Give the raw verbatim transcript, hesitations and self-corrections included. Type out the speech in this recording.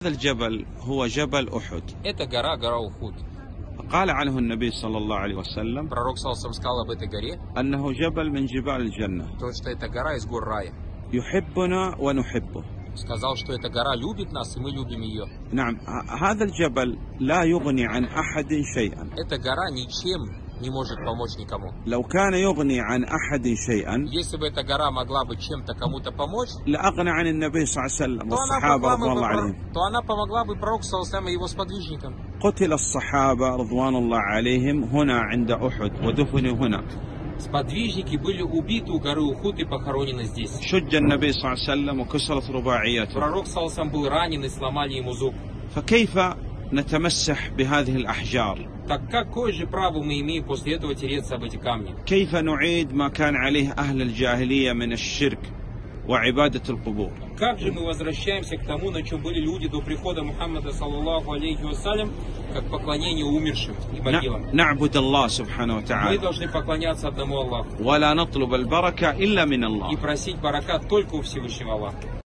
الجبل هو جبل أحد. Это гора, гора Ухуд. قال عنه النبي صلى الله عليه وسلم Пророк Салсам сказал об этой горе, أنه جبل من جبال الجنة то, что это гора из гор рая. يحبنا ونحبه. Сказал, что эта гора любит нас, и мы любим ее. نعم، هذا الجبل لا يغني عن أحد شيئا. Эта гора ничем не может помочь никому. لو كان يغني عن أحد شيئا Если бы эта гора могла бы чем-то кому-то помочь, لأغنى عن النبي صلى الله عليه وسلم то она, والصحابة помогла رضوان الله бы, عليهم. то она помогла бы пророку Салсам и его сподвижникам. قتل الصحابة رضوان الله عليهم هنا عند أحد ودفنوا هنا. Сподвижники были убиты у горы Ухуд и похоронены здесь. شج النبي صلى الله عليه وسلم وكسرت رباعيته. Пророк Салсам был ранен и сломали ему зуб. فكيف نتمسح بهذه الأحجار؟ Так какое же право мы имеем после этого тереться об эти камни? كيف نعيد ما كان عليه أهل الجاهلية من الشرك وعبادة القبور؟ Как же мы возвращаемся к тому, на чем были люди до прихода Мухаммада, саллаллаху алейхи вассалям, как поклонение умершим и могилам? نعبد الله سبحانه Мы وتعالى должны поклоняться одному Аллаху ولا نطلب البركة إلا من الله. и просить баракат только у Всевышнего Аллаха.